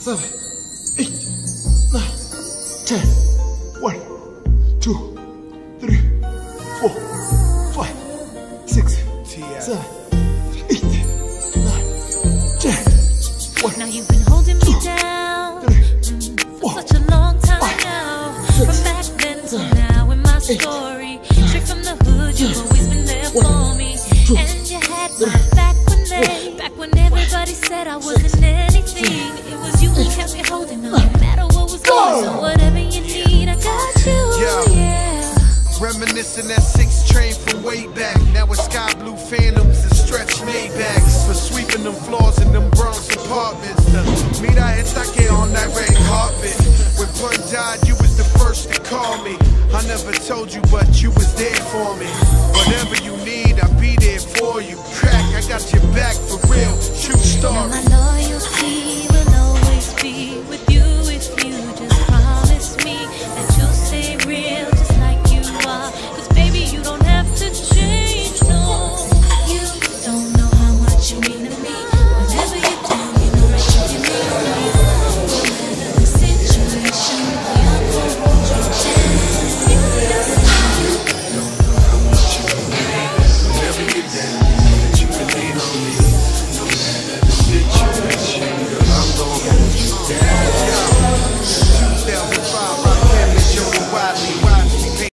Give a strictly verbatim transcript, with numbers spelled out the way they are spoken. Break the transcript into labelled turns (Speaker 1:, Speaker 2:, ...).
Speaker 1: seven, eight, nine, ten. One, two, three, four, five, six, seven, eight, nine, ten. One,
Speaker 2: now you've been holding
Speaker 1: two,
Speaker 2: me down
Speaker 1: three,
Speaker 2: mm,
Speaker 1: four,
Speaker 2: for such a long time
Speaker 1: five,
Speaker 2: now.
Speaker 1: six,
Speaker 2: From back then to
Speaker 1: seven,
Speaker 2: now in my
Speaker 1: eight,
Speaker 2: story, straight from the hood, you've always been there
Speaker 1: one,
Speaker 2: for me.
Speaker 1: two,
Speaker 2: And you had my
Speaker 1: three,
Speaker 2: back when they,
Speaker 1: four,
Speaker 2: back when everybody said I wasn't anything. It was you who kept me holding on, no matter what was going on. So whatever you need, I got you.
Speaker 3: Yeah.
Speaker 2: Yeah.
Speaker 3: Reminiscing that six train from way back. Now it's sky blue phantoms and stretch Maybachs. For sweeping them floors in them Bronx apartments. To meet I hit Take on that red carpet. When Pun died, you was the first to call me. I never told you, but you was there for me. Whatever you need, I'll be there for you. Crack, I got your back,